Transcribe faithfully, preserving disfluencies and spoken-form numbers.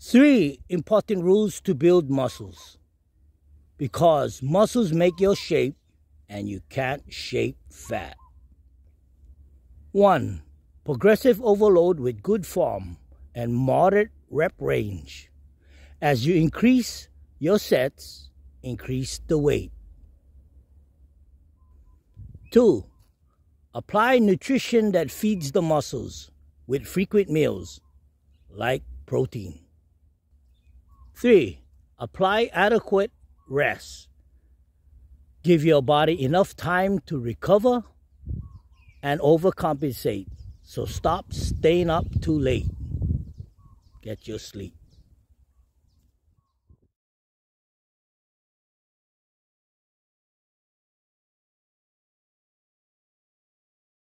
Three important rules to build muscles. Because muscles make your shape and you can't shape fat. One, progressive overload with good form and moderate rep range. As you increase your sets, increase the weight. Two, apply nutrition that feeds the muscles with frequent meals, like protein. Three, apply adequate rest. Give your body enough time to recover and overcompensate. So stop staying up too late. Get your sleep.